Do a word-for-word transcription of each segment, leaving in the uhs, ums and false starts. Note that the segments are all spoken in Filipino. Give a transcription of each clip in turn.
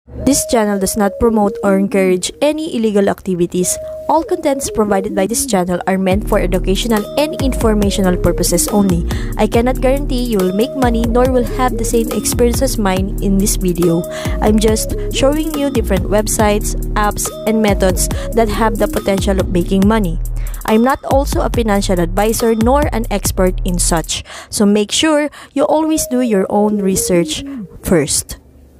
This channel does not promote or encourage any illegal activities. All contents provided by this channel are meant for educational and informational purposes only. I cannot guarantee you will make money nor will have the same experience as mine in this video. I'm just showing you different websites, apps, and methods that have the potential of making money. I'm not also a financial advisor nor an expert in such, so make sure you always do your own research first.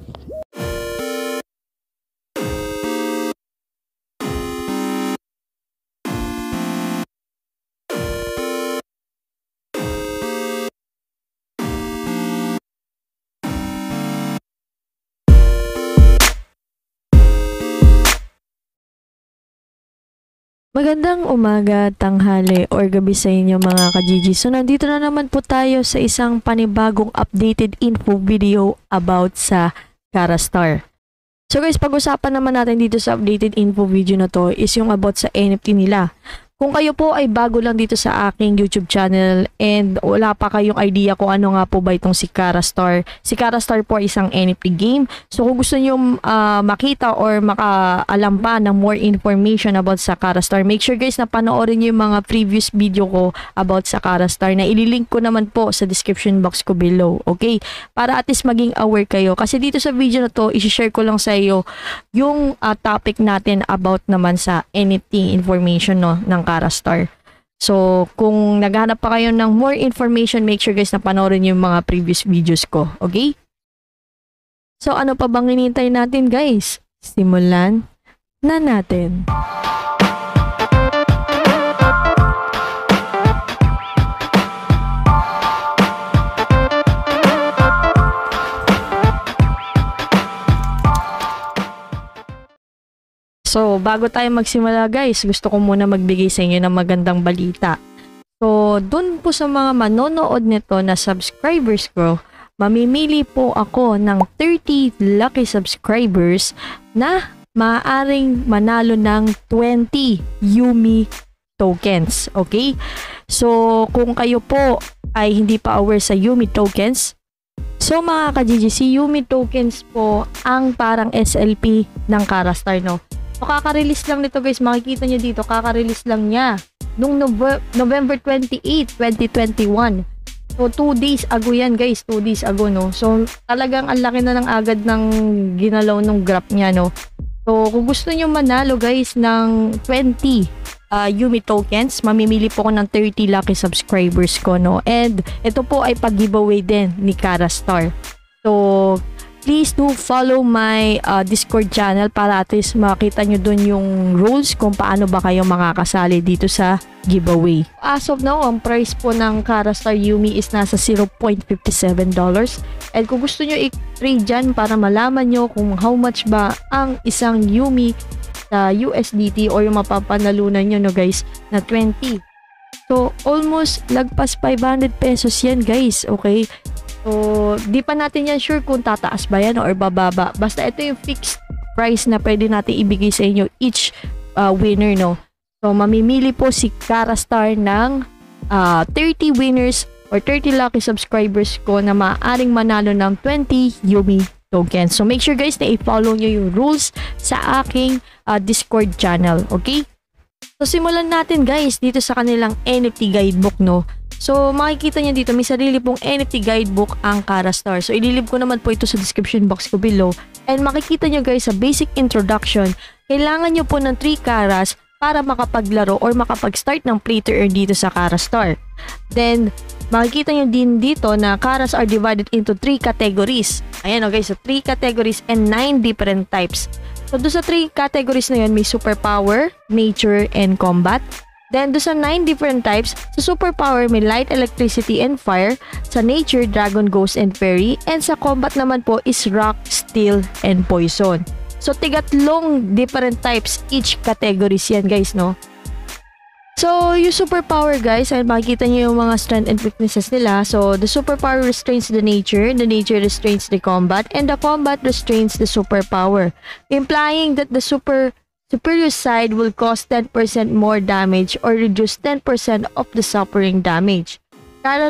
Magandang umaga, tanghali, or gabi sa inyo mga ka-G G. So nandito na naman po tayo sa isang panibagong updated info video about sa Karastar. So guys, pag-usapan naman natin dito sa updated info video na to is yung about sa N F T nila. Kung kayo po ay bago lang dito sa aking YouTube channel and wala pa kayong idea kung ano nga po ba itong si Karastar. Si Karastar po ay isang N F T game. So kung gusto nyo uh, makita or makaalam pa ng more information about sa Karastar, make sure guys na panoorin nyo yung mga previous video ko about sa Karastar na ililink ko naman po sa description box ko below. Okay? Para at least maging aware kayo. Kasi dito sa video na to, isi-share ko lang sa iyo yung uh, topic natin about naman sa N F T information no, ng Karastar. So, kung naghahanap pa kayo ng more information, make sure guys na panoorin yung mga previous videos ko. Okay? So, ano pa bang hinihintay natin guys? Simulan na natin. So, bago tayo magsimula guys, gusto ko muna magbigay sa inyo ng magandang balita. So, dun po sa mga manonood nito na subscribers ko, mamimili po ako ng thirty lucky subscribers na maaaring manalo ng twenty Yumi tokens. Okay? So, kung kayo po ay hindi pa aware sa Yumi tokens, so mga ka-G G, si Yumi tokens po ang parang S L P ng Karastar, no? So, kaka-release lang nito guys, makikita nyo dito, kaka-release lang niya nung November twenty-eighth, twenty twenty-one. So, two days ago yan guys, two days ago, no? So, talagang ang laki na ng agad ng ginalaw ng graph niya, no? So, kung gusto nyo manalo guys ng twenty uh, Yumi tokens, mamimili po ko ng thirty lucky subscribers ko, no? And ito po ay pag-giveaway din ni Karastar. So, please do follow my uh, Discord channel para at least makita nyo dun yung rules kung paano ba kayo makakasali dito sa giveaway. As of now, ang price po ng Karastar Yumi is nasa zero point five seven dollars. And kung gusto nyo i-trade dyan para malaman nyo kung how much ba ang isang Yumi sa U S D T or yung mapapanalunan nyo, no guys, na twenty. So, almost lagpas five hundred pesos yan guys, okay? So, di pa natin yan sure kung tataas ba yan or bababa. Basta ito yung fixed price na pwede natin ibigay sa inyo each uh, winner, no? So, mamimili po si Karastar ng uh, thirty winners or thirty lucky subscribers ko na maaaring manalo ng twenty Yumi tokens. So, make sure guys na i-follow nyo yung rules sa aking uh, Discord channel, okay? So, simulan natin guys dito sa kanilang N F T guidebook, no? So, makikita niyo dito, may sarili pong N F T guidebook ang Karastar. So, ililib ko naman po ito sa description box ko below. And makikita niyo guys sa basic introduction, kailangan niyo po ng three Karas para makapaglaro or makapag-start ng play to earn dito sa Karastar. Then, makikita niyo din dito na Karas are divided into three categories. Ayan o guys, so three categories and nine different types. So, doon sa three categories na yun, may superpower, nature, and combat. Then, do sa nine different types, sa superpower may light, electricity, and fire. Sa nature, dragon, ghost, and fairy. And sa combat naman po is rock, steel, and poison. So, tigatlong different types each categories yan guys, no? So, yung superpower guys, ay makikita nyo yung mga strength and weaknesses nila. So, the superpower restrains the nature, the nature restrains the combat, and the combat restrains the superpower. Implying that the super superior side will cause ten percent more damage or reduce ten percent of the suffering damage.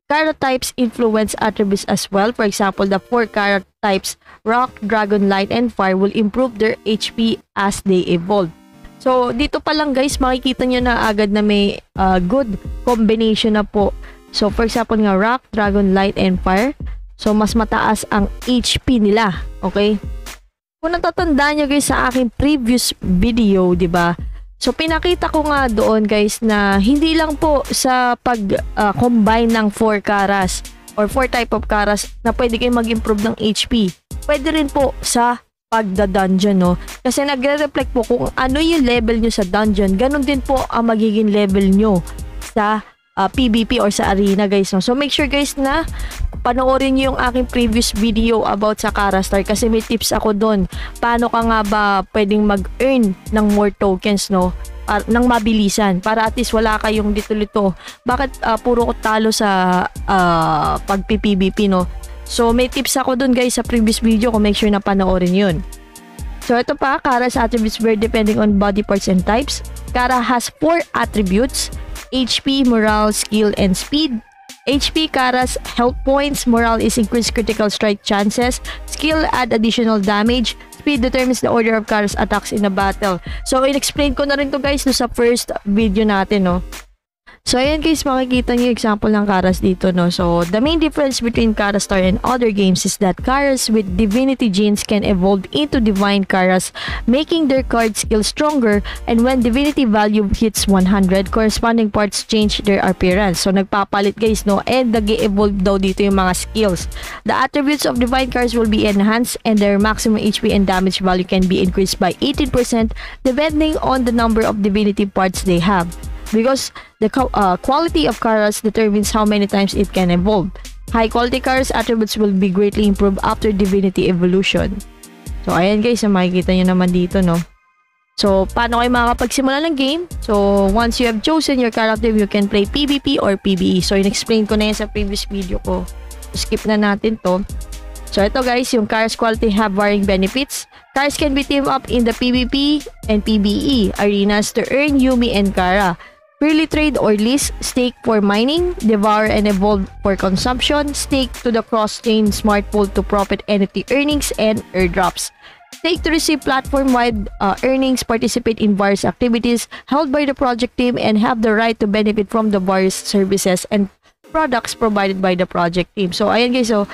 Kara types influence attributes as well. For example, the four Kara types, Rock, Dragon, Light, and Fire will improve their H P as they evolve. So, dito pa lang guys, makikita nyo na agad na may uh, good combination na po. So, for example nga, Rock, Dragon, Light, and Fire. So, mas mataas ang H P nila. Okay? Kung natatandaan nyo guys sa aking previous video, di ba? So, pinakita ko nga doon guys na hindi lang po sa pag-combine uh, ng four Karas or four type of Karas na pwede kayo mag-improve ng H P. Pwede rin po sa pagda-dungeon, no? Kasi nagre-reflect po kung ano yung level nyo sa dungeon, ganun din po ang magiging level nyo sa uh, PvP or sa arena guys, no? So, make sure guys na panoorin nyo yung aking previous video about sa Karastar kasi may tips ako doon. Paano ka nga ba pwedeng mag-earn ng more tokens, no? Para, ng mabilisan. Para at least wala kayong dito-lito. Bakit uh, puro ko talo sa uh, pag-PvP, no? So, may tips ako doon guys sa previous video ko. Make sure na panoorin yun. So, ito pa. Kara's attributes vary depending on body parts and types. Kara has four attributes. H P, morale, skill, and speed. H P, Kara's health points. Morale is increased critical strike chances. Skill, add additional damage. Speed determines the order of Kara's attacks in a battle. So, in-explain ko na rin to guys no, sa first video natin, no. So, ayan guys, makikita niyo example ng Karas dito, no. So, the main difference between Karastar and other games is that Karas with Divinity Genes can evolve into Divine Karas, making their card skill stronger, and when Divinity value hits one hundred, corresponding parts change their appearance. So, nagpapalit guys, no, and nag-evolve daw dito yung mga skills. The attributes of Divine Karas will be enhanced, and their maximum H P and damage value can be increased by eighteen percent depending on the number of Divinity parts they have. Because the uh, quality of Karas determines how many times it can evolve. High quality Karas attributes will be greatly improved after Divinity evolution. So, ayan guys, makikita nyo naman dito, no? So, paano kayo makakapagsimula ng game? So, once you have chosen your character, you can play PvP or PvE. So, in-explain ko na yan sa previous video ko. So, skip na natin to. So, ito guys, yung Karas quality have varying benefits. Karas can be teamed up in the PvP and PvE arenas to earn Yuumi and Kara. Purely trade or lease, stake for mining, devour and evolve for consumption, stake to the cross-chain smart pool to profit N F T earnings and airdrops. Stake to receive platform-wide uh, earnings, participate in various activities held by the project team, and have the right to benefit from the various services and products provided by the project team. So, ayan guys, so,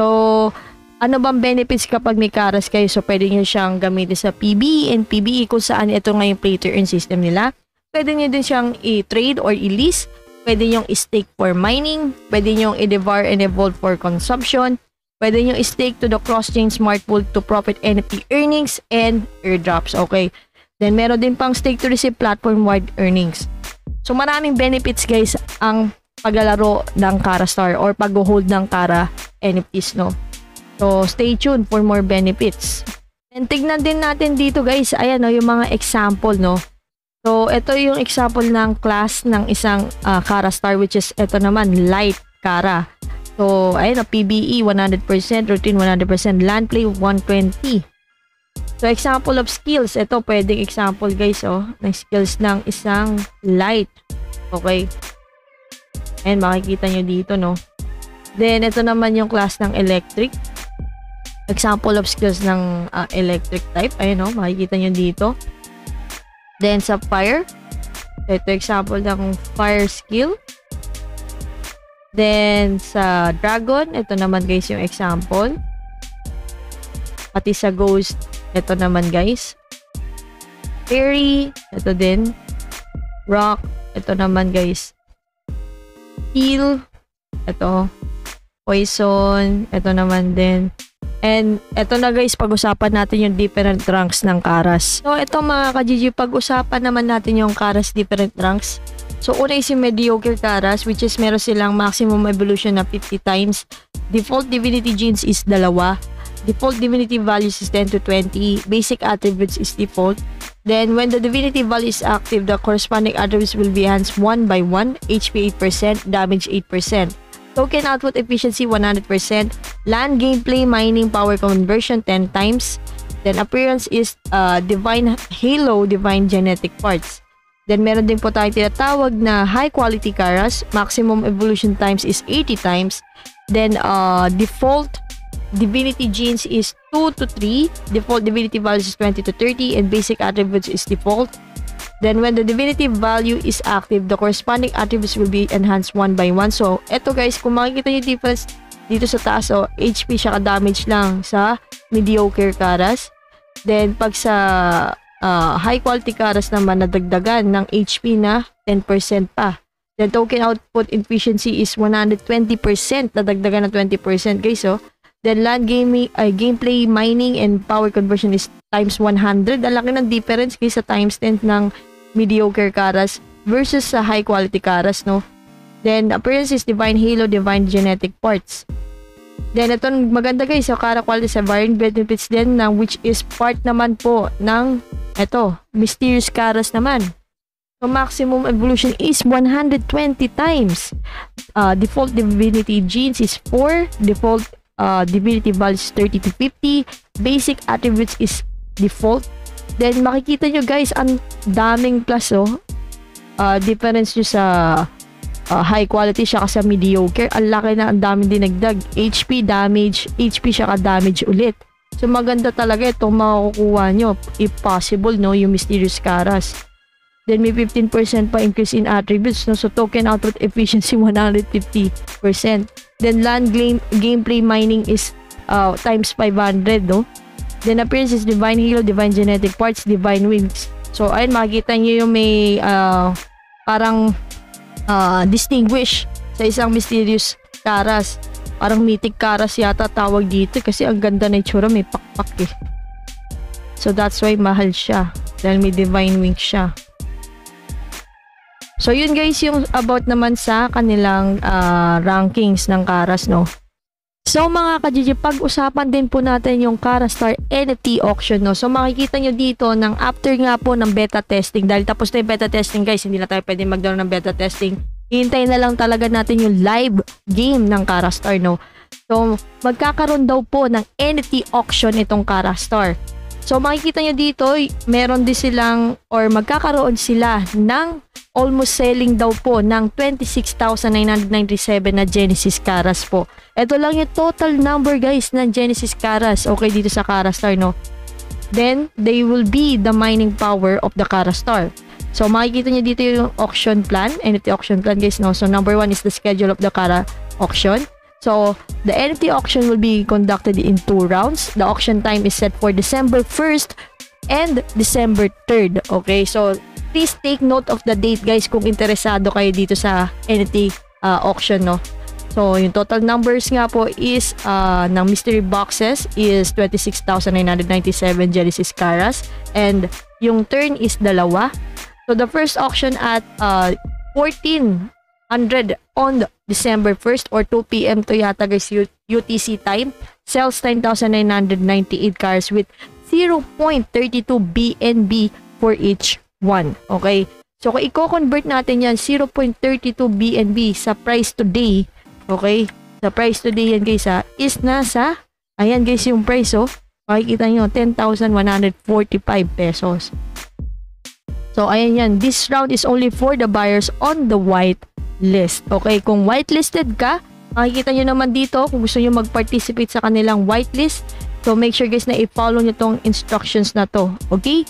so ano bang benefits kapag may Karas kayo? So, pwede nyo siyang gamitin sa P B E and P B E kung saan ito nga yung play-to-earn system nila. Pwede nyo din siyang i-trade or i-lease. Pwede nyo i-stake for mining. Pwede nyo i-devour and evolve for consumption. Pwede nyo i-stake to the cross-chain smart pool to profit N F T earnings and airdrops. Okay. Then, meron din pang stake to receive platform-wide earnings. So, maraming benefits guys ang paglalaro ng Karastar or pag-hold ng Kara N F Ts, no? So, stay tuned for more benefits. And tignan din natin dito guys, ayan, no, yung mga example, no? So, ito yung example ng class ng isang uh, Karastar, which is ito naman, Light Kara. So, ayun, P B E one hundred percent, Routine one hundred percent, Land Play one twenty. So, example of skills. Ito, pwedeng example guys, oh, ng skills ng isang Light. Okay. And makikita nyo dito, no? Then, ito naman yung class ng Electric. Example of skills ng uh, Electric type. Ayun, no? Makikita nyo dito. Then, sa Fire. Ito, example ng Fire skill. Then, sa Dragon. Ito naman, guys, yung example. Pati sa Ghost. Ito naman, guys. Fairy. Ito din. Rock. Ito naman, guys. Heal. Ito. Poison. Ito naman din. And eto na guys, pag-usapan natin yung different ranks ng Karas. So eto mga ka-G G, pag-usapan naman natin yung Karas different ranks. So una is yung mediocre Karas, which is meron silang maximum evolution na fifty times. Default Divinity Genes is dalawa. Default Divinity values is ten to twenty. Basic attributes is default. Then when the Divinity value is active, the corresponding attributes will be enhanced one by one. H P eight percent, damage eight percent. Token output efficiency one hundred percent. Land gameplay mining power conversion ten times. Then appearance is uh, divine halo, divine genetic parts. Then meron din po tayong tinatawag na high quality Karas. Maximum evolution times is eighty times. Then uh, default divinity genes is two to three. Default divinity values is twenty to thirty. And basic attributes is default. Then when the divinity value is active, the corresponding attributes will be enhanced one by one. So eto guys, kung makikita nyo difference dito sa taas, oh, H P siya ka-damage lang sa mediocre Karas. Then pag sa uh, high quality Karas naman, nadagdagan ng H P na ten percent pa. Then token output efficiency is one hundred twenty percent, nadagdagan na twenty percent guys. Oh. Then land gaming, uh, gameplay mining and power conversion is times one hundred. Ang laki ng difference guys sa times ten ng mediocre Karas versus sa high quality Karas, no? Then appearance is divine halo, divine genetic parts. Then ito maganda guys, sa Kara quality sa variant benefits din, na which is part naman po ng ito, mysterious Karas naman. So maximum evolution is one hundred twenty times. Uh, default divinity genes is four. Default uh, divinity values thirty to fifty. Basic attributes is default. Then makikita nyo guys, ang daming plus, oh. Uh, difference nyo sa uh, high quality siya kasi mediocre. Ang laki na, ang daming dinagdag. H P damage, H P siya ka-damage ulit. So maganda talaga itong makukuha nyo. If possible, no, yung mysterious Karas. Then may fifteen percent pa increase in attributes, no? So token output efficiency one hundred fifty percent. Then land game, gameplay mining is uh, times five hundred, no? Then appearance is divine halo, divine genetic parts, divine wings. So ayun, makikita nyo yung may uh, parang uh, distinguish sa isang mysterious Karas. Parang mythic Karas yata tawag dito kasi ang ganda na itsura, may pakpak eh. So that's why mahal siya, dahil may divine wings siya. So yun guys yung about naman sa kanilang uh, rankings ng Karas, no? So mga ka-G G, pag-usapan din po natin yung Karastar N F T auction, no? So makikita nyo dito ng after nga po ng beta testing, dahil tapos na yung beta testing guys, hindi na tayo pwede magdaroon ng beta testing. Hintayin na lang talaga natin yung live game ng Karastar, no? So magkakaroon daw po ng N F T auction itong Karastar. So makikita nyo dito, meron din silang or magkakaroon sila ng almost selling daw po ng twenty-six thousand nine hundred ninety-seven na Genesis Karas po. Ito lang yung total number guys ng Genesis Karas, okay, dito sa Karastar, no? Then they will be the mining power of the Karastar. So makikita nyo dito yung auction plan, N F T auction plan guys, no? So number one is the schedule of the Kara auction. So the N F T auction will be conducted in two rounds. The auction time is set for December first and December third, okay? So please take note of the date guys kung interesado kayo dito sa N F T uh, auction, no? So yung total numbers nga po is uh, ng mystery boxes is twenty-six thousand nine hundred ninety-seven Genesis Karas, and yung turn is dalawa. So the first auction at uh, fourteen hundred on December first or two P M to yata guys, U T C time, sells nine thousand nine hundred ninety-eight cars with zero point three two B N B for each one. Okay? So kung i-convert natin yan, zero point three two B N B sa price today, okay? Sa price today yan guys ha, is nasa, ayan guys yung price, oh. Makikita nyo, ten thousand one hundred forty-five pesos. So ayan yan, this round is only for the buyers on the white list. Okay, kung whitelisted ka, makikita nyo naman dito kung gusto nyo mag-participate sa kanilang whitelist. So make sure guys na i-follow nyo tong instructions na to. Okay?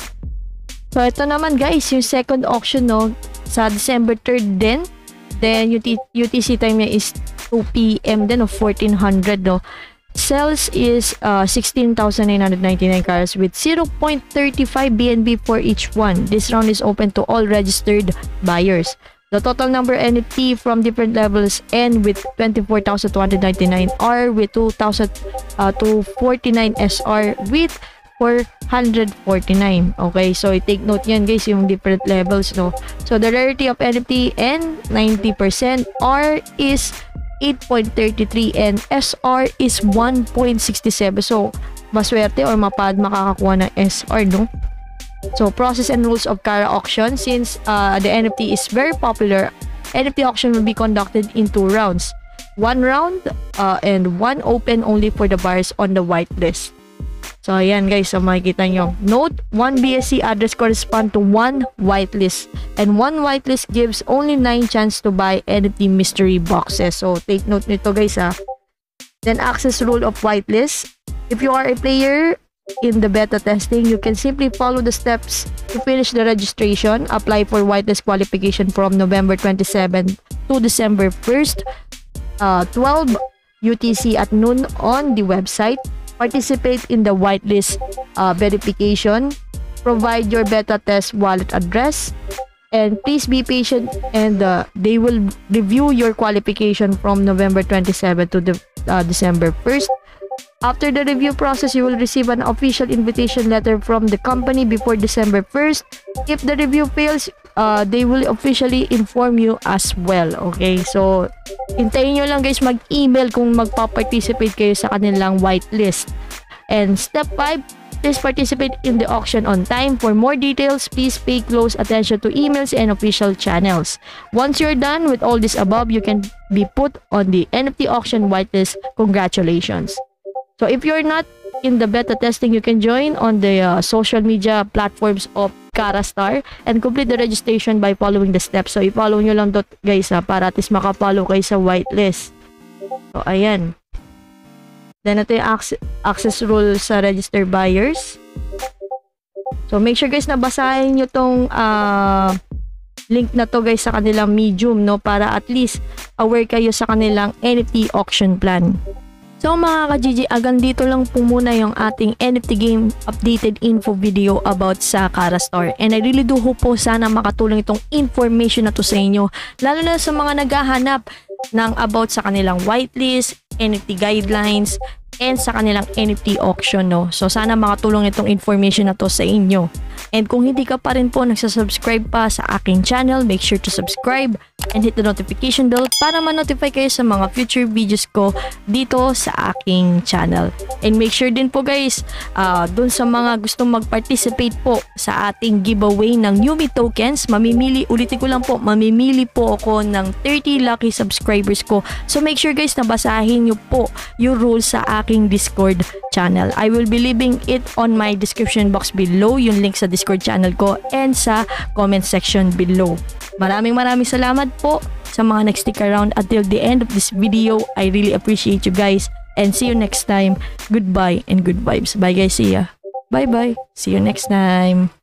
So ito naman guys, yung second auction, no, sa December third din. Then U T C time niya is two P M din, o fourteen hundred, no. Sales is uh, sixteen thousand nine hundred ninety-nine cars with zero point three five B N B for each one. This round is open to all registered buyers. The total number N F T from different levels end with twenty-four thousand two hundred ninety-nine R with two thousand two hundred forty-nine S R with four hundred forty-nine. Okay, so take note yan guys, yung different levels, no. So the rarity of N F T N ninety percent, R is eight point three three, and S R is one point six seven. So maswerte or mapad makakakuha ng S R, no. So process and rules of Kara auction. Since uh, the N F T is very popular, N F T auction will be conducted in two rounds. One round uh, and one open only for the buyers on the whitelist. So, ayan guys. So, makikita nyo. Note, one B S C address correspond to one whitelist. And one whitelist gives only nine chance to buy N F T mystery boxes. So, take note nito guys ha. Then, access rule of whitelist. If you are a player in the beta testing, you can simply follow the steps to finish the registration. Apply for whitelist qualification from November twenty-seventh to December first, uh, twelve U T C at noon on the website. Participate in the whitelist uh, verification. Provide your beta test wallet address. And please be patient, and uh, they will review your qualification from November twenty-seventh to the, uh, December first. After the review process, you will receive an official invitation letter from the company before December first. If the review fails, uh, they will officially inform you as well. Okay, so hintayin nyo lang guys mag-email kung magpa-participate kayo sa kanilang whitelist. And step five, please participate in the auction on time. For more details, please pay close attention to emails and official channels. Once you're done with all this above, you can be put on the N F T auction whitelist. Congratulations! So if you're not in the beta testing, you can join on the uh, social media platforms of Karastar and complete the registration by following the steps. So i-follow nyo lang to guys ha, para at least makapollow kayo sa whitelist. So ayan. Then ito yung access, access rule sa registered buyers. So make sure guys na basahin nyo tong uh, link na to guys sa kanilang Medium, no, para at least aware kayo sa kanilang N F T auction plan. So mga ka-G G, hanggang dito lang po muna yung ating N F T game updated info video about sa Karastar. And I really do hope po sana makatulong itong information na to sa inyo. Lalo na sa mga naghahanap ng about sa kanilang whitelist, N F T guidelines, and sa kanilang N F T auction, no. So sana makatulong itong information na to sa inyo. And kung hindi ka pa rin po nagsasubscribe pa sa aking channel, make sure to subscribe and hit the notification bell para ma-notify kayo sa mga future videos ko dito sa aking channel. And make sure din po guys, uh, dun sa mga gustong mag-participate po sa ating giveaway ng Yumi tokens, mamimili, ulitin ko lang po, mamimili po ako ng thirty lucky subscribers ko. So make sure guys na basahin nyo po yung rules sa aking Discord channel. I will be leaving it on my description box below, yung link sa Discord channel ko and sa comment section below. Maraming maraming salamat po sa mga nag-stick around until the end of this video. I really appreciate you guys and see you next time. Goodbye and good vibes. Bye guys, see ya. Bye bye. See you next time.